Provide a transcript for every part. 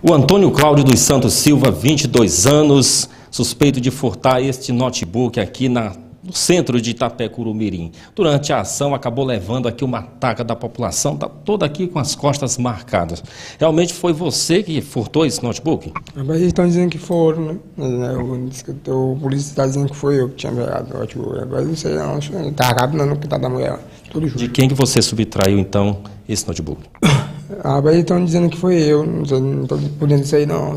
O Antônio Cláudio dos Santos Silva, 22 anos, suspeito de furtar este notebook aqui no centro de Itapecuru-Mirim. Durante a ação, acabou levando aqui uma ataca da população, está toda aqui com as costas marcadas. Realmente foi você que furtou esse notebook? Mas eles estão dizendo que foram, né? O polícia está dizendo que foi eu que tinha pegado o notebook. Agora não sei não, está acabando no quintal da mulher, tudo junto. De quem que você subtraiu, então, esse notebook? Mas eles estão dizendo que foi eu, não estou podendo dizer não.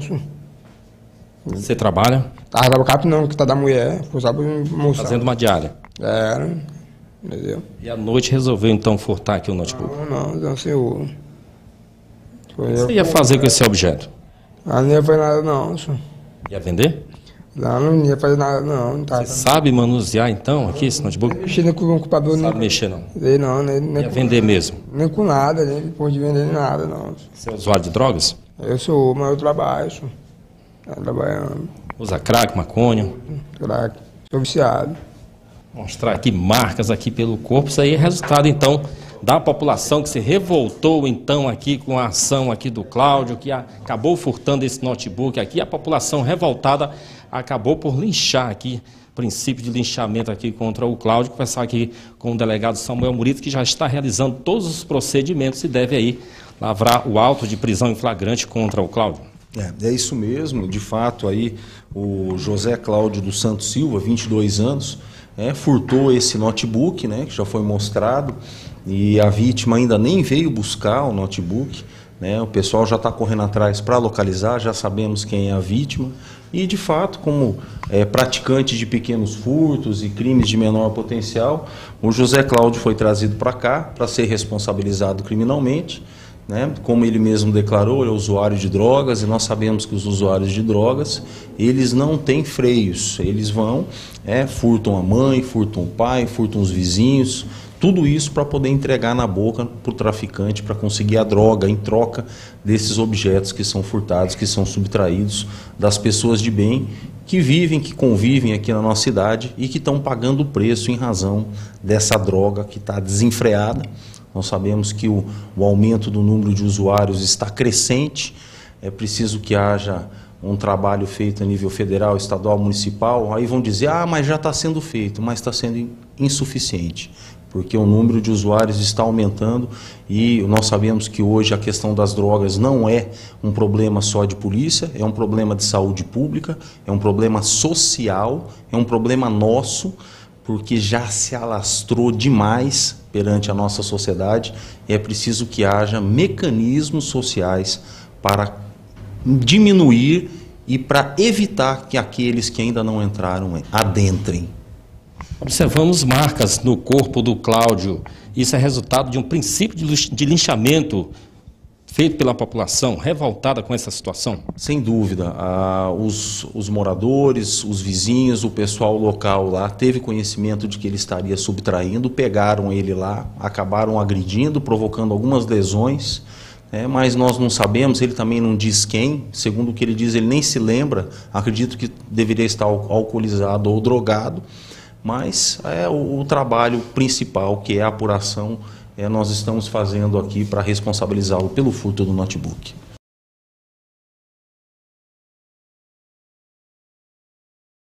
Você trabalha? Estava cap não, que tá da mulher, foi só para mostrar. Fazendo uma diária? Era, entendeu? E à noite resolveu então furtar aqui o notebook? Não, senhor. O que você ia fazer com esse objeto? Não ia fazer nada não, senhor. Ia vender? Não ia fazer nada não. Você sabe manusear então aqui esse notebook? Mexendo com o computador, não sabe mexer não? Não, nem ia vender mesmo? Nem com nada, nem depois de vender nada não. Você é usuário de drogas? Eu sou, mas eu trabalho, senhor. Trabalhando. Usa crack, maconha? Crack. Sou viciado. Mostrar aqui marcas aqui pelo corpo. Isso aí é resultado, então, da população que se revoltou, então, aqui com a ação aqui do Cláudio, que acabou furtando esse notebook aqui. A população revoltada acabou por linchar aqui, princípio de linchamento aqui contra o Cláudio. Conversar aqui com o delegado Samuel Murito, que já está realizando todos os procedimentos e deve aí lavrar o auto de prisão em flagrante contra o Cláudio. É isso mesmo, de fato aí o José Cláudio dos Santos Silva, 22 anos, furtou esse notebook, né, que já foi mostrado, e a vítima ainda nem veio buscar o notebook, né, o pessoal já está correndo atrás para localizar, já sabemos quem é a vítima, e de fato, como praticante de pequenos furtos e crimes de menor potencial, o José Cláudio foi trazido para cá para ser responsabilizado criminalmente. Como ele mesmo declarou, ele é usuário de drogas e nós sabemos que os usuários de drogas, eles não têm freios, eles vão, furtam a mãe, furtam o pai, furtam os vizinhos, tudo isso para poder entregar na boca para o traficante, para conseguir a droga em troca desses objetos que são furtados, que são subtraídos das pessoas de bem que vivem, que convivem aqui na nossa cidade e que estão pagando o preço em razão dessa droga que está desenfreada. Nós sabemos que o aumento do número de usuários está crescente, é preciso que haja um trabalho feito a nível federal, estadual, municipal. Aí vão dizer, mas já está sendo feito, mas está sendo insuficiente, porque o número de usuários está aumentando e nós sabemos que hoje a questão das drogas não é um problema só de polícia, é um problema de saúde pública, é um problema social, é um problema nosso, porque já se alastrou demais perante a nossa sociedade e é preciso que haja mecanismos sociais para diminuir e para evitar que aqueles que ainda não entraram adentrem. Observamos marcas no corpo do Cláudio. Isso é resultado de um princípio de linchamento feito pela população revoltada com essa situação? Sem dúvida, os moradores, os vizinhos, o pessoal local lá teve conhecimento de que ele estaria subtraindo, pegaram ele lá, acabaram agredindo, provocando algumas lesões, mas nós não sabemos, ele também não diz quem, segundo o que ele diz, ele nem se lembra, acredito que deveria estar alcoolizado ou drogado, mas o trabalho principal, que é a apuração, nós estamos fazendo aqui para responsabilizá-lo pelo furto do notebook.